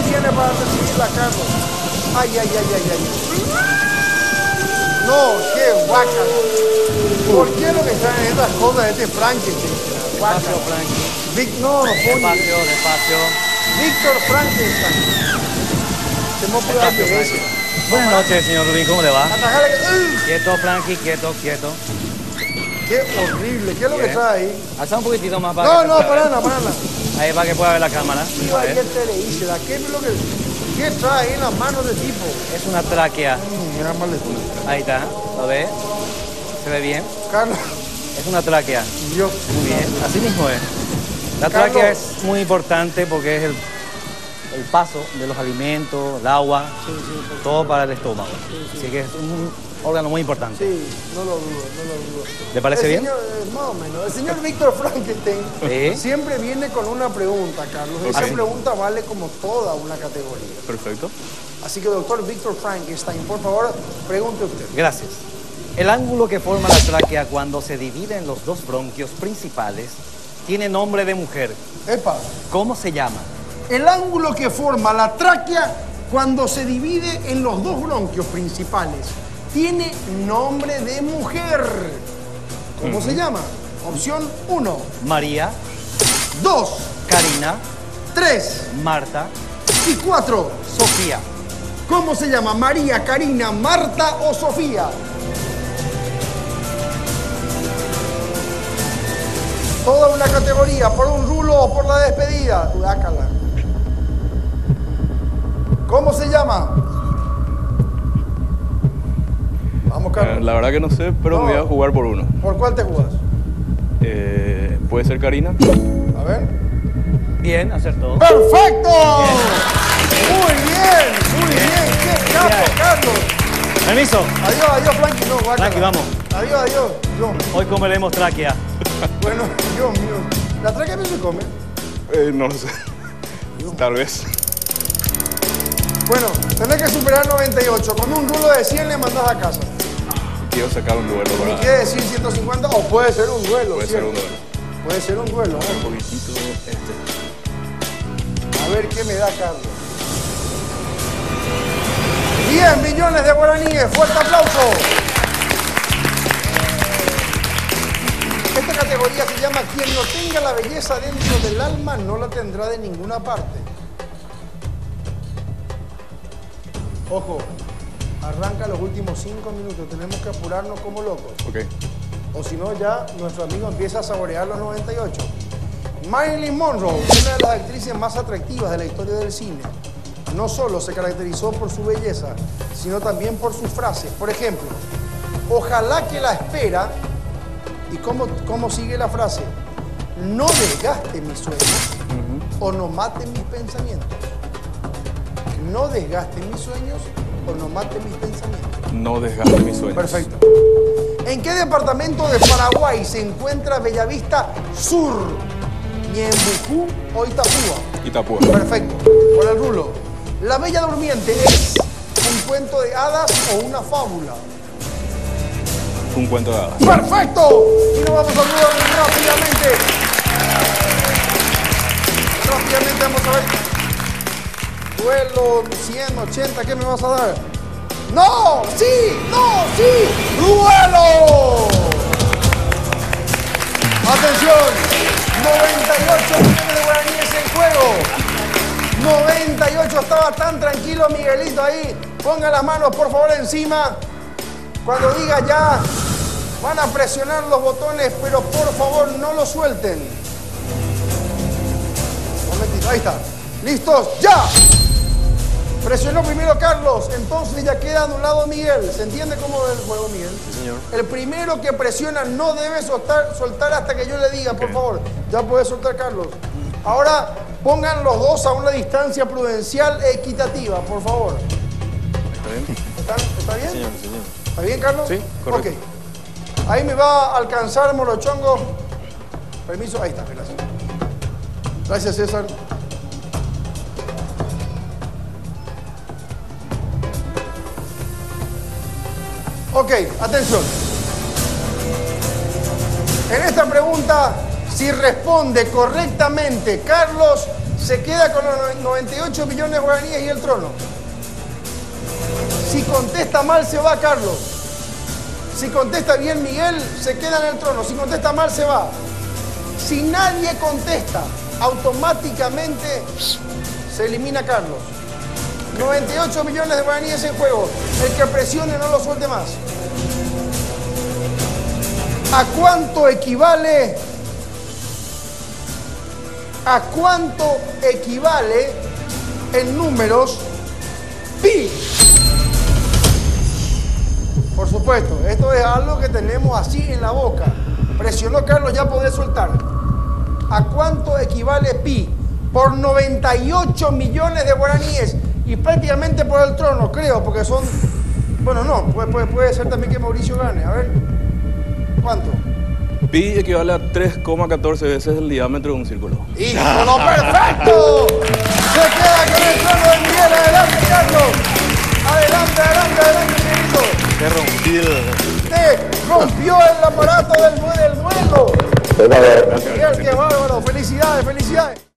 viene para recibirla, Carlos. Ay, ay, ay, ay, ay. No, qué guácala. ¿Por qué lo que traen estas cosas de este Frankenstein? Despacio, Frankie. No, no puedo. Despacio, despacio. Víctor Frankenstein. Se me puede dar pereza. Buenas noches, señor Rubín, ¿cómo le va? Atajale que... Quieto, Frankie, quieto, quieto. Qué horrible. ¿Qué es lo que trae ahí? Alza un poquitito más para No, que no, se pueda para ver. nada. Ahí para que pueda ver la cámara. Iba A ver. ayer teleísela. ¿Qué es lo que... ¿Qué trae ahí en las manos de tipo? Es una tráquea. Mira, mal de una. Ahí está, ¿lo ve? ¿Se ve bien? Carlos, Es una tráquea. Dios. Muy bien, así mismo es. La Carlos. tráquea es muy importante porque es el paso de los alimentos, el agua, todo para el estómago. Así que es un órgano muy importante. Sí, no lo dudo, no lo dudo. ¿Le parece El bien? señor, más o menos. El señor Víctor Frankenstein Sí. siempre viene con una pregunta, Carlos. Esa Ok. pregunta vale como toda una categoría. Perfecto. Así que, doctor Víctor Frankenstein, por favor, pregunte usted. Gracias. El ángulo que forma la tráquea cuando se divide en los dos bronquios principales tiene nombre de mujer. Epa, ¿Cómo se llama? el ángulo que forma la tráquea cuando se divide en los dos bronquios principales tiene nombre de mujer. ¿Cómo se llama? Opción 1, María, 2, Karina, 3 Marta, y 4. Sofía. ¿Cómo se llama? María, Karina, Marta o Sofía. Toda una categoría, por un rulo o por la despedida. Dácala. ¿Cómo se llama? Vamos, Carlos. La verdad que no sé, pero No. me voy a jugar por uno. ¿Por cuál te jugas? ¿Puede ser Karina? A ver. Bien, acertó. ¡Perfecto! Muy bien, muy bien. ¡Qué capo, Bien. Carlos! Permiso. Adiós, adiós, Frankie. No, guácala. Frankie, vamos. Adiós, adiós. Dios, Hoy comeremos tráquea. bueno, Dios mío. ¿La tráquea no se come? No lo sé. Tal vez. Bueno, tenés que superar 98. Con un rulo de 100 le mandás a casa. Quiero sacar un duelo Y para... quiere decir 150 o puede ser un duelo. Puede ser ¿cierto? un duelo. Puede ser un duelo. Un poquitito A ver qué me da Carlos. 10 millones de guaraníes. Fuerte aplauso. Esta categoría se llama quien no tenga la belleza dentro del alma no la tendrá de ninguna parte. Ojo, arranca los últimos 5 minutos. Tenemos que apurarnos como locos. Ok. O si no, ya nuestro amigo empieza a saborear los 98. Marilyn Monroe, una de las actrices más atractivas de la historia del cine, no solo se caracterizó por su belleza, sino también por sus frases. Por ejemplo, ojalá que la espera, ¿y cómo sigue la frase? No desgaste mis sueños o no mate mis pensamientos. No desgaste mis sueños o no mate mis pensamientos. No desgaste mis sueños. Perfecto. ¿En qué departamento de Paraguay se encuentra Bellavista Sur? ¿Ñembucú o Itapúa? Itapúa. Perfecto. Por el rulo. ¿La Bella Durmiente es un cuento de hadas o una fábula? Un cuento de hadas. ¡Perfecto! Y nos vamos a rulo rápidamente. Rápidamente vamos a ver. Duelo 100, 80, ¿qué me vas a dar? ¡No! ¡Sí! ¡No! ¡Sí! ¡Duelo! ¡Atención! 98 millones de guaraníes en juego. 98, estaba tan tranquilo Miguelito ahí. Ponga las manos por favor encima. Cuando diga ya, van a presionar los botones, pero por favor no lo suelten. Un momentito, ahí está. ¿Listos? ¡Ya! Presionó primero Carlos, entonces ya queda anulado Miguel. ¿Se entiende cómo es el juego, Miguel? Sí, señor. El primero que presiona no debe soltar hasta que yo le diga, por Ok. favor. Ya puede soltar, Carlos. Ahora pongan los dos a una distancia prudencial equitativa, por favor. ¿Está bien? ¿Está bien? Señor, señor. ¿Está bien, Carlos? Sí, correcto. Ok. Ahí me va a alcanzar, Morochongo. Permiso, ahí está, gracias. Gracias, César. Ok, atención. En esta pregunta, si responde correctamente Carlos, se queda con los 98 millones de guaraníes y el trono. Si contesta mal, se va Carlos. Si contesta bien Miguel, se queda en el trono. Si contesta mal, se va. Si nadie contesta, automáticamente se elimina Carlos. 98 millones de guaraníes en juego. El que presione no lo suelte más. ¿A cuánto equivale? ¿A cuánto equivale en números pi? Por supuesto, esto es algo que tenemos así en la boca. Presionó Carlos, ya podés soltar. ¿A cuánto equivale pi? Por 98 millones de guaraníes y prácticamente por el trono, creo, porque son... Bueno, no, puede ser también que Mauricio gane. A ver, ¿cuánto? Pi equivale a 3,14 veces el diámetro de un círculo. ¡Híjolo, perfecto! Se queda con el trono de Miguel. Adelante, Carlos. Adelante, adelante, adelante, Miguelito. Te rompí el... Te rompió el aparato del duelo. Miguel, qué bárbaro. Felicidades, felicidades.